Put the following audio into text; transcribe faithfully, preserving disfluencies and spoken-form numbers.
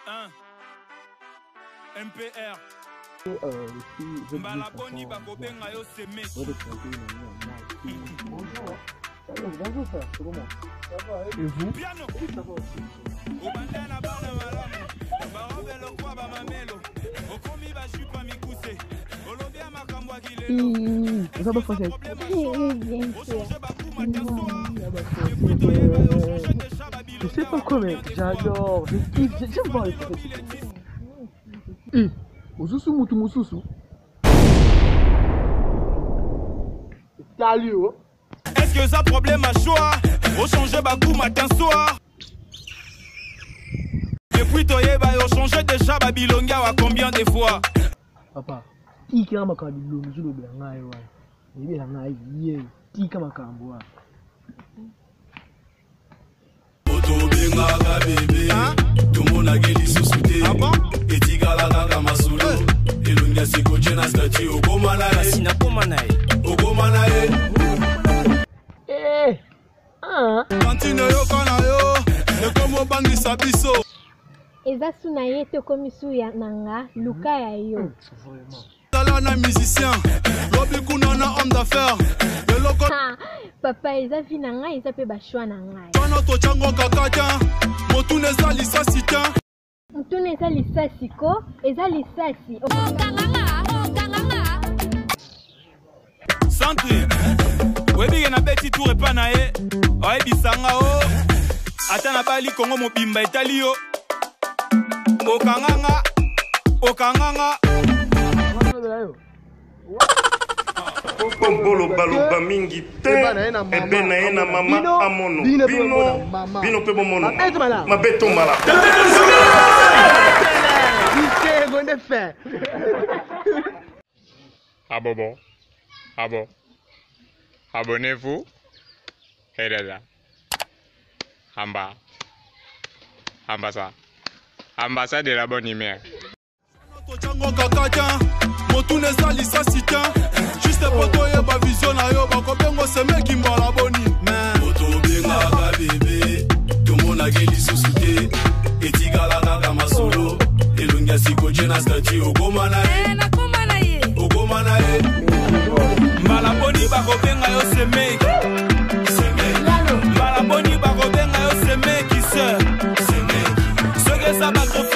M P R. Balaboni bakobenga yo semeki. Et vous? Piano. Obandana bana malamu. Barobe lokwa ba mamelo. Okomi ba jupa mikuse. Olobia makambo akilelo. Ça va français. Je sais pas quoi, mais j'adore, je kiffe, j'aime voir les photos. Eh, Osusu Mutu Mususu. Salut, oh. Est-ce que ça problème à choix? Au changer Bakou matin soir. Depuis Toyeba, au changer déjà Babilonga à combien de fois? Papa, qui qui a ma carte de l'eau, je le blanc, ouais. Il est là, il est qui qui a ma carte de bois. Tout le monde a guéri sous souté. Et Tigala Gaga Masolo. Et l'Unga Siko Jena Stati Ogomanae. Sina Pomanae. Ogomanae. Eh! Ah! Kantine yo kana yo. Ne komo bangi sabiso. Eza sunaye te komisu ya nanga luka ya yo. Vraiment. Talana musicien. Lobi kunana homme d'affaires. Le loco. Papa eza vinanga eza pe bashwa nanga. Tono to chango kakata. Motune za lisasi ta. Motune za lisasi ko, eza lisasi. Santé. Webi na beti tour epa na ye. Oye bisanga o. Ata na bali Kongo mobimba etali yo. Okanganga. Okanganga. Bolo baloba mingi te ebe na ye na mama amono bino bino pe bomono mabeto mala Ah bon bon ah bon abonnez-vous et là Amba Amba ça ambassade de la bonne humeur. Motune za lisasi ta. Juste poto ye ba vision na yo bako bengo seme ki mbala boni. Poto benga ga bébé. Tout le monde a guéri sous souté. Et Tigala Gaga Masolo. Et l'Unga Siko Jena Stati Ogomanae. Ogomanae. Mbala boni bako benga yo seme. Mbala boni bako benga yo seme ki se. Seme. Ce que ça va